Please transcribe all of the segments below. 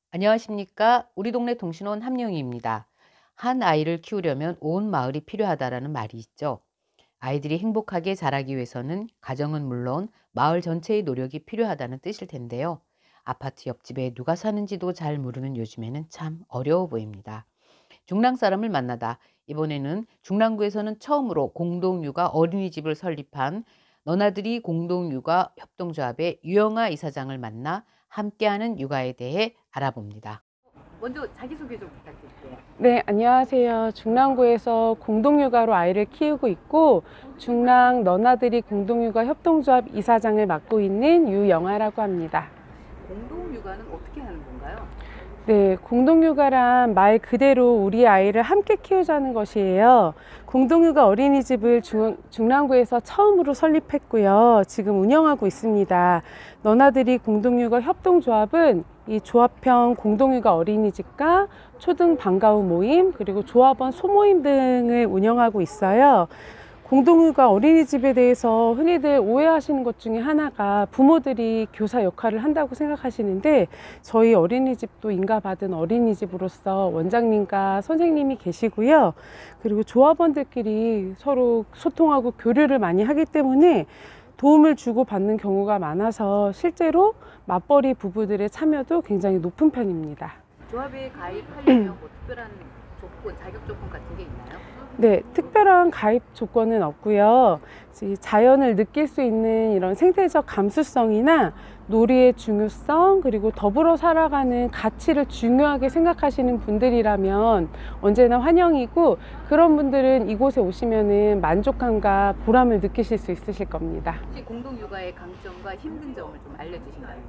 안녕하십니까. 우리 동네 통신원 함영희입니다. 한 아이를 키우려면 온 마을이 필요하다라는 말이 있죠. 아이들이 행복하게 자라기 위해서는 가정은 물론 마을 전체의 노력이 필요하다는 뜻일 텐데요. 아파트 옆집에 누가 사는지도 잘 모르는 요즘에는 참 어려워 보입니다. 중랑 사람을 만나다. 이번에는 중랑구에서는 처음으로 공동육아 어린이집을 설립한 너나들이 공동육아 협동조합의 유영아 이사장을 만나 함께하는 육아에 대해 알아봅니다. 먼저 자기소개 좀 부탁드릴게요. 네, 안녕하세요. 중랑구에서 공동육아로 아이를 키우고 있고 중랑 너나들이 공동육아 협동조합 이사장을 맡고 있는 유영아라고 합니다. 공동육아는 어떻게 하는 건가요? 네, 공동육아란 말 그대로 우리 아이를 함께 키우자는 것이에요. 공동육아 어린이집을 중랑구에서 처음으로 설립했고요. 지금 운영하고 있습니다. 너나들이 공동육아 협동조합은 이 조합형 공동육아 어린이집과 초등 방과후 모임 그리고 조합원 소모임 등을 운영하고 있어요. 공동육아 어린이집에 대해서 흔히들 오해하시는 것 중에 하나가 부모들이 교사 역할을 한다고 생각하시는데 저희 어린이집도 인가받은 어린이집으로서 원장님과 선생님이 계시고요. 그리고 조합원들끼리 서로 소통하고 교류를 많이 하기 때문에 도움을 주고받는 경우가 많아서 실제로 맞벌이 부부들의 참여도 굉장히 높은 편입니다. 조합에 가입하려면 뭐 특별한 조건, 자격 조건 같은 게 있나요? 네, 특별한 가입 조건은 없고요. 자연을 느낄 수 있는 이런 생태적 감수성이나 놀이의 중요성 그리고 더불어 살아가는 가치를 중요하게 생각하시는 분들이라면 언제나 환영이고 그런 분들은 이곳에 오시면은 만족감과 보람을 느끼실 수 있으실 겁니다. 혹시 공동육아의 강점과 힘든 점을 좀 알려주신가요?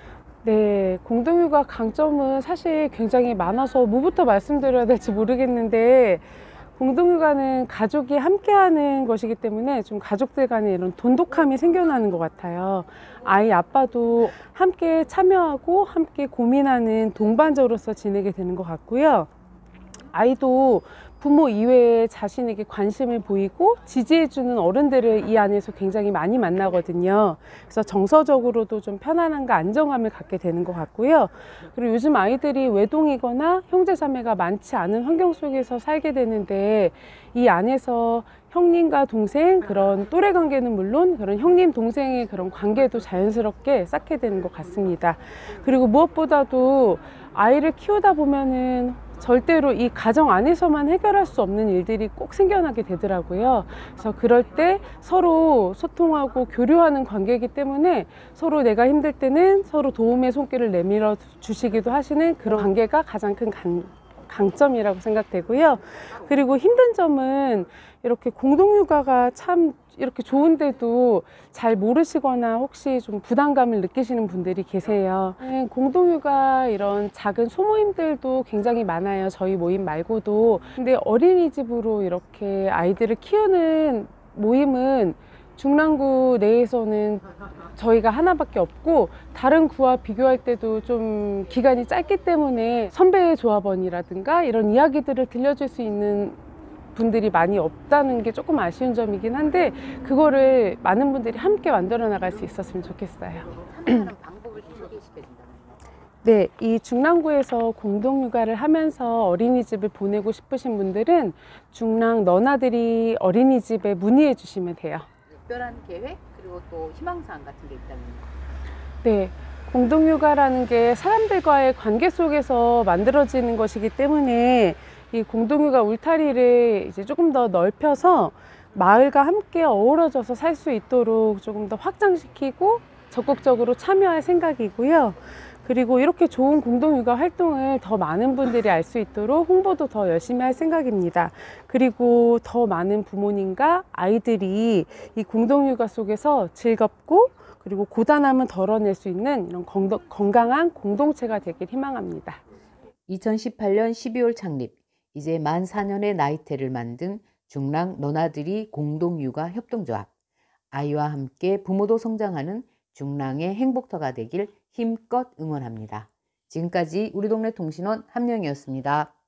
네, 공동육아 강점은 사실 굉장히 많아서 뭐부터 말씀드려야 될지 모르겠는데 공동육아는 가족이 함께하는 것이기 때문에 좀 가족들 간에 이런 돈독함이 생겨나는 것 같아요. 아이 아빠도 함께 참여하고 함께 고민하는 동반자로서 지내게 되는 것 같고요. 아이도 부모 이외에 자신에게 관심을 보이고 지지해주는 어른들을 이 안에서 굉장히 많이 만나거든요. 그래서 정서적으로도 좀 편안함과 안정감을 갖게 되는 것 같고요. 그리고 요즘 아이들이 외동이거나 형제자매가 많지 않은 환경 속에서 살게 되는데 이 안에서 형님과 동생 그런 또래 관계는 물론 그런 형님 동생의 그런 관계도 자연스럽게 쌓게 되는 것 같습니다. 그리고 무엇보다도 아이를 키우다 보면은 절대로 이 가정 안에서만 해결할 수 없는 일들이 꼭 생겨나게 되더라고요. 그래서 그럴 때 서로 소통하고 교류하는 관계이기 때문에 서로 내가 힘들 때는 서로 도움의 손길을 내밀어 주시기도 하시는 그런 관계가 가장 큰 강점이라고 생각되고요. 그리고 힘든 점은 이렇게 공동육아가 참 이렇게 좋은데도 잘 모르시거나 혹시 좀 부담감을 느끼시는 분들이 계세요. 공동육아 이런 작은 소모임들도 굉장히 많아요. 저희 모임 말고도. 근데 어린이집으로 이렇게 아이들을 키우는 모임은 중랑구 내에서는 저희가 하나밖에 없고 다른 구와 비교할 때도 좀 기간이 짧기 때문에 선배 조합원이라든가 이런 이야기들을 들려줄 수 있는 분들이 많이 없다는 게 조금 아쉬운 점이긴 한데 그거를 많은 분들이 함께 만들어 나갈 수 있었으면 좋겠어요. 참여하는 방법을 좀 소개시켜 준다면요. 네, 이 중랑구에서 공동육아를 하면서 어린이집을 보내고 싶으신 분들은 중랑 너나들이 어린이집에 문의해 주시면 돼요. 특별한 계획 그리고 또 희망사항 같은 게 있다면요. 네, 공동육아라는 게 사람들과의 관계 속에서 만들어지는 것이기 때문에 이 공동육아 울타리를 이제 조금 더 넓혀서 마을과 함께 어우러져서 살 수 있도록 조금 더 확장시키고 적극적으로 참여할 생각이고요. 그리고 이렇게 좋은 공동육아 활동을 더 많은 분들이 알 수 있도록 홍보도 더 열심히 할 생각입니다. 그리고 더 많은 부모님과 아이들이 이 공동육아 속에서 즐겁고 그리고 고단함을 덜어낼 수 있는 이런 건강한 공동체가 되길 희망합니다. 2018년 12월 창립, 이제 만 4년의 나이테를 만든 중랑 너나들이 공동육아 협동조합. 아이와 함께 부모도 성장하는 중랑의 행복터가 되길 힘껏 응원합니다. 지금까지 우리 동네 통신원 함영이었습니다.